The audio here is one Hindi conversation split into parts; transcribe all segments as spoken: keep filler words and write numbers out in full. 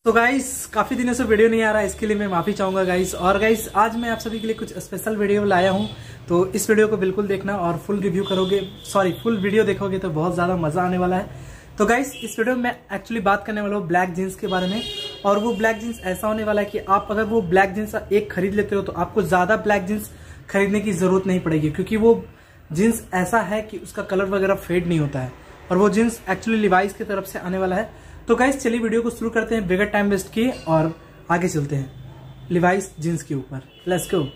तो गाइस काफी दिनों से वीडियो नहीं आ रहा है, इसके लिए मैं माफी चाहूंगा गाइस। और गाइस आज मैं आप सभी के लिए कुछ स्पेशल वीडियो लाया हूं, तो इस वीडियो को बिल्कुल देखना और फुल रिव्यू करोगे, सॉरी फुल वीडियो देखोगे तो बहुत ज्यादा मजा आने वाला है। तो गाइस इस वीडियो में मैं एक्चुअली बात करने वाला हूँ ब्लैक जीन्स के बारे में। और वो ब्लैक जीन्स ऐसा होने वाला है कि आप अगर वो ब्लैक जीन्स एक खरीद लेते हो तो आपको ज्यादा ब्लैक जीन्स खरीदने की जरूरत नहीं पड़ेगी, क्योंकि वो जीन्स ऐसा है कि उसका कलर वगैरह फेड नहीं होता है। और वो जीन्स एक्चुअली लिवाइस की तरफ से आने वाला है। तो गाइस चलिए वीडियो को शुरू करते हैं बिगर टाइम वेस्ट किए और आगे चलते हैं लिवाइस जीन्स के ऊपर। Let's go.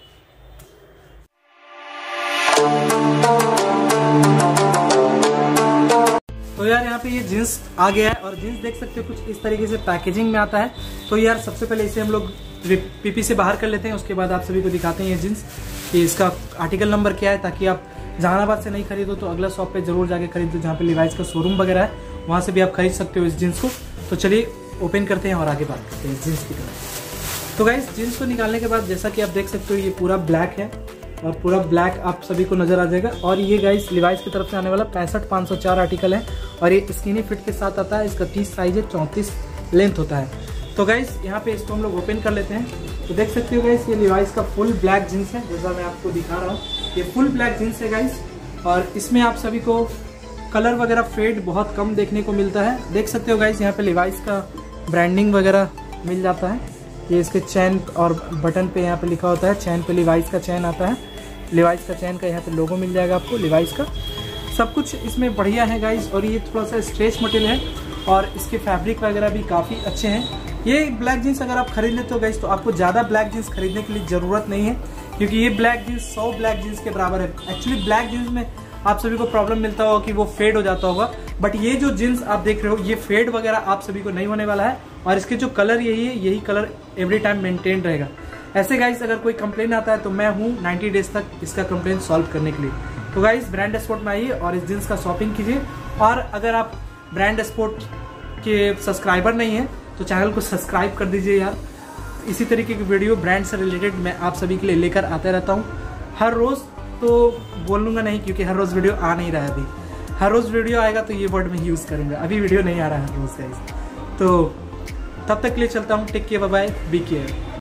तो यार यहाँ पे ये जीन्स आ गया है और जीन्स देख सकते हो कुछ इस तरीके से पैकेजिंग में आता है। तो यार सबसे पहले इसे हम लोग पीपी से बाहर कर लेते हैं, उसके बाद आप सभी को दिखाते हैं ये जीन्स कि इसका आर्टिकल नंबर क्या है, ताकि आप जहानाबाद से नहीं खरीदो तो अगला शॉप पे जरूर जाके खरीदो जहाँ पे लिवाइस का शोरूम वगैरह है, वहाँ से भी आप खरीद सकते हो इस जीन्स को। तो चलिए ओपन करते हैं और आगे बात करते हैं जीन्स की तरफ। तो गाइस जीन्स को निकालने के बाद जैसा कि आप देख सकते हो ये पूरा ब्लैक है और पूरा ब्लैक आप सभी को नजर आ जाएगा। और ये गाइस लिवाइस की तरफ से आने वाला पैंसठ पाँच सौ चार आर्टिकल है और ये स्किनी फिट के साथ आता है। इसका तीस साइज है, चौंतीस लेंथ होता है। तो गाइस यहाँ पे इसको हम लोग ओपन कर लेते हैं। तो देख सकते हो गाइस ये लिवाइस का फुल ब्लैक जीन्स है, जैसा मैं आपको दिखा रहा हूँ ये फुल ब्लैक जीन्स है गाइस। और इसमें आप सभी को कलर वगैरह फेड बहुत कम देखने को मिलता है। देख सकते हो गाइस यहाँ पे लिवाइस का ब्रांडिंग वगैरह मिल जाता है। ये इसके चैन और बटन पे यहाँ पे लिखा होता है, चैन पे लिवाइस का चैन आता है, लिवाइस का चैन का यहाँ पे लोगो मिल जाएगा आपको लिवाइस का। सब कुछ इसमें बढ़िया है गाइस। और ये थोड़ा सा स्ट्रेच मटेरियल है और इसके फैब्रिक वगैरह भी काफ़ी अच्छे हैं। ये ब्लैक जीन्स अगर आप खरीद लेते हो गाइस तो आपको ज़्यादा ब्लैक जीन्स खरीदने के लिए ज़रूरत नहीं है, क्योंकि ये ब्लैक जीन्स सौ ब्लैक जीन्स के बराबर है। एक्चुअली ब्लैक जीन्स में आप सभी को प्रॉब्लम मिलता होगा कि वो फेड हो जाता होगा, बट ये जो जीन्स आप देख रहे हो ये फेड वगैरह आप सभी को नहीं होने वाला है। और इसके जो कलर यही है, यही कलर एवरी टाइम मेंटेन रहेगा। ऐसे गाइस अगर कोई कंप्लेन आता है तो मैं हूँ नाइन्टी डेज तक इसका कंप्लेन सॉल्व करने के लिए। तो गाइस ब्रांड स्पोर्ट में आइए और इस जीन्स का शॉपिंग कीजिए। और अगर आप ब्रांड स्पोर्ट के सब्सक्राइबर नहीं है तो चैनल को सब्सक्राइब कर दीजिए यार। इसी तरीके की वीडियो ब्रांड से रिलेटेड मैं आप सभी के लिए लेकर आता रहता हूँ हर रोज। तो बोल लूँगा नहीं, क्योंकि हर रोज वीडियो आ नहीं रहा है अभी। हर रोज वीडियो आएगा तो ये वर्ड में यूज़ करूँगा, अभी वीडियो नहीं आ रहा है हर रोज गाइस। तो तब तक के लिए चलता हूँ, take care, bye bye, be care.